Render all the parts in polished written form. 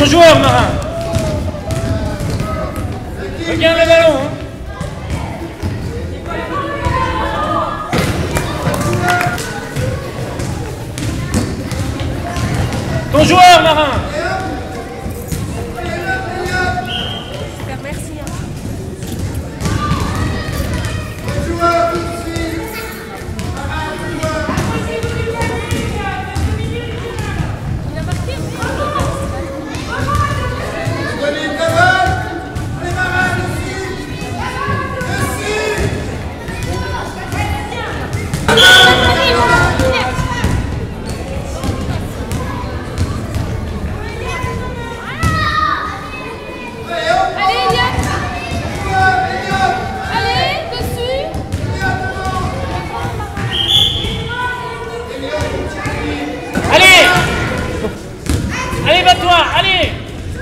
Ton joueur, Marin. Regarde le ballon. Hein. Ton joueur, Marin. Merci. Allez, va-toi, allez.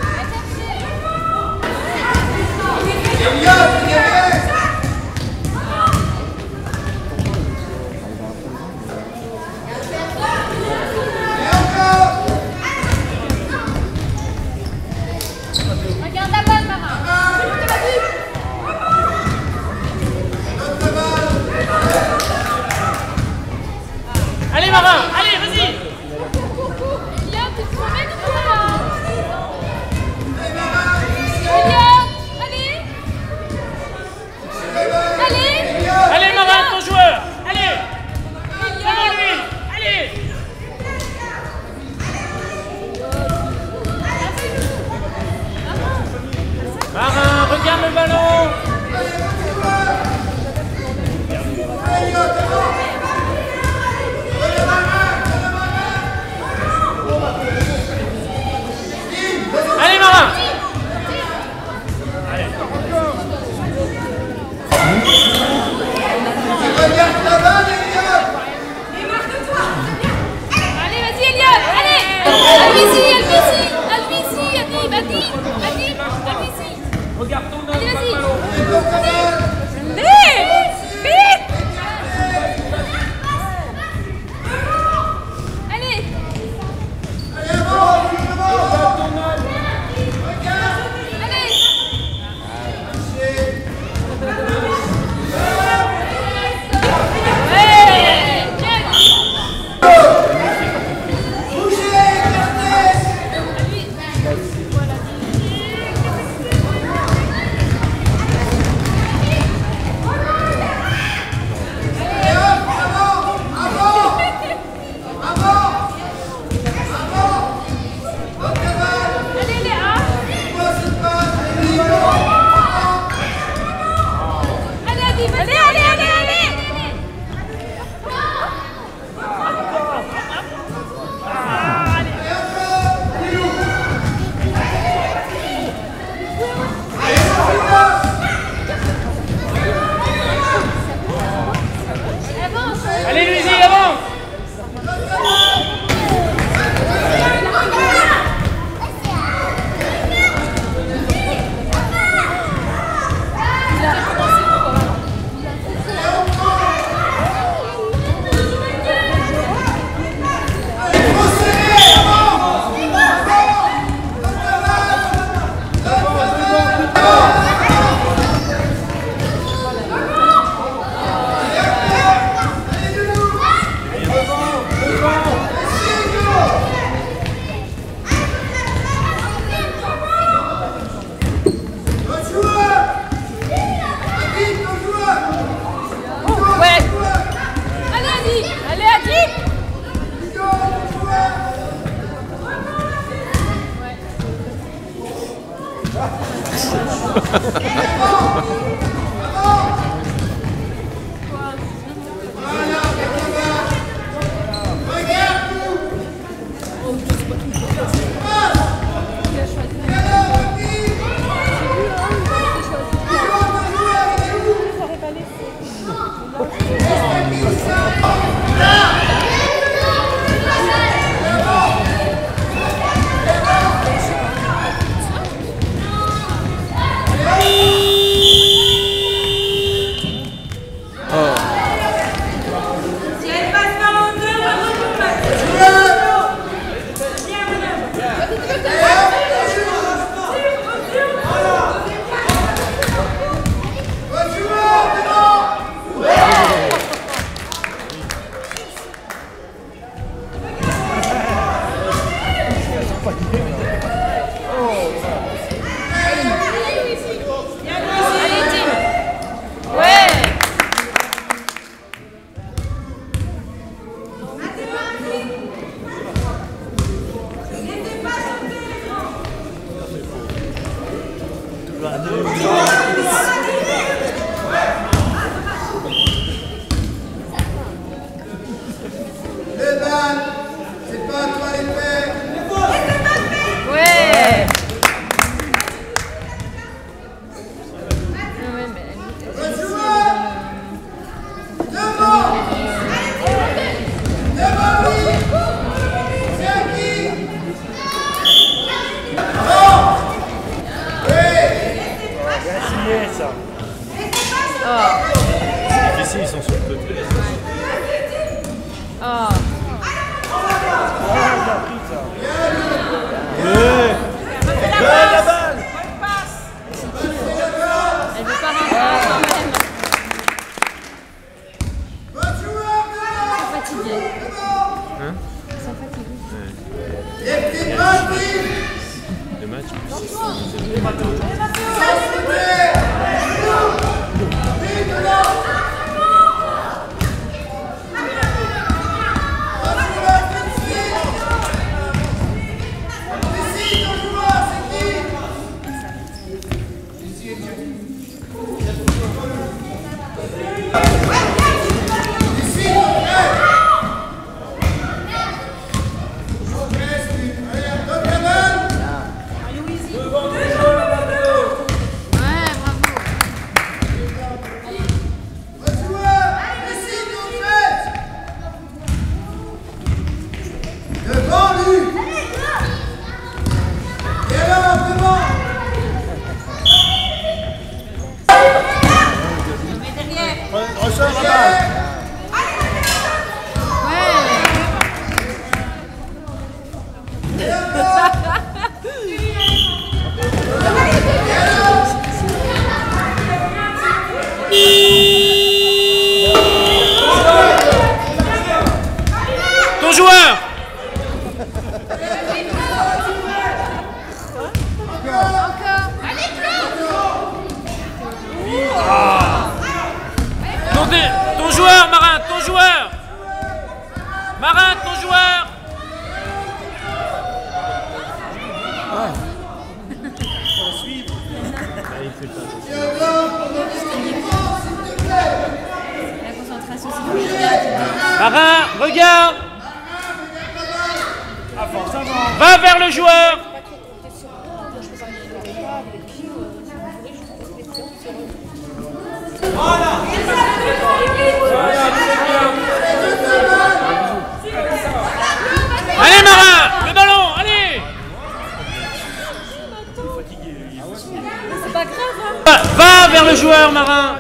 Regarde la balle, Marin. Allez, Marin, allez, vas-y. Allez, Marin, ton joueur. Allez. Devant lui. Allez. Marin, regarde le ballon. Allez, Marin. Allez. Allez, vas-y, Eliott. Allez. Albici. Regarde ton homme. Allez, vas-y. Ballon. Vite. Allez. Allez, Luizy, avance. Les balles, c'est pas à toi les faire. Ouais. Ça. Oh. C'est difficile, ils sont sur le côté. Oh. La balle. Elle veut pas rentrer quand même. Ils sont fatigués. Hein? Ils sont fatigués. Les petites balles, vive. Le match, Ton joueur. Ton joueur, Marin, ton joueur. Marin, ton joueur. La concentration, c'est Marin, regarde. Va vers le joueur. Allez Marin, le ballon, allez. c'est pas grave. Hein. Va vers le joueur, Marin.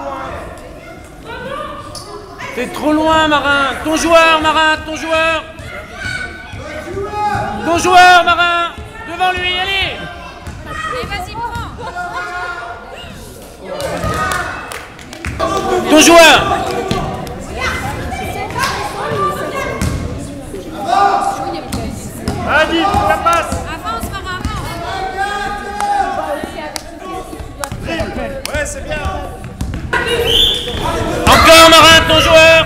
T'es trop loin, Marin. Ton joueur, Marin, ton joueur. Ton joueur, Marin. Devant lui, allez. Allez, vas-y, prends. Ton joueur. Allez, la passe. Avance, Marin, avance. Ouais, c'est bien. Encore, Marin, ton joueur.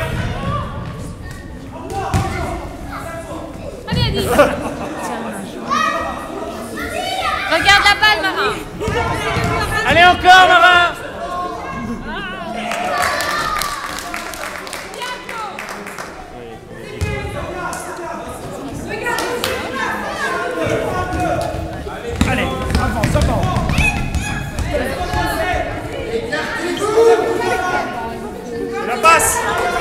Allez, Adi. Regarde la balle, Marin. Allez, encore, Marin. Allez, avance, avance. La passe.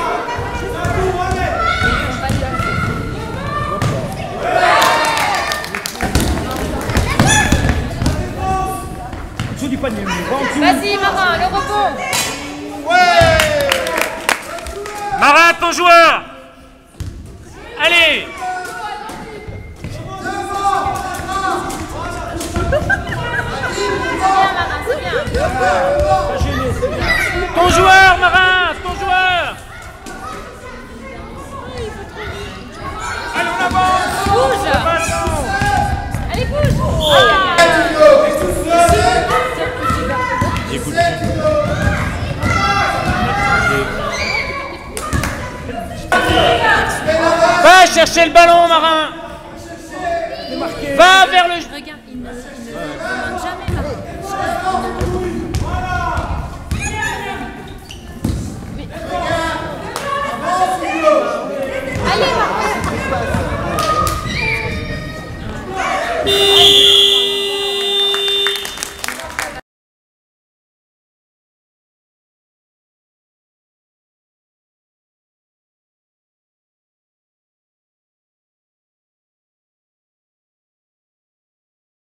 Sous du panier, Vas-y, Marin, le rebond. ouais. Marin, ton joueur. Allez. C'est bien, Marin, c'est bien. Ton joueur, Marin, ton joueur. Allez, on avance. Bouge. Allez, bouge. Écoute. Va chercher le ballon, Marin. Va vers le... Regarde, il ne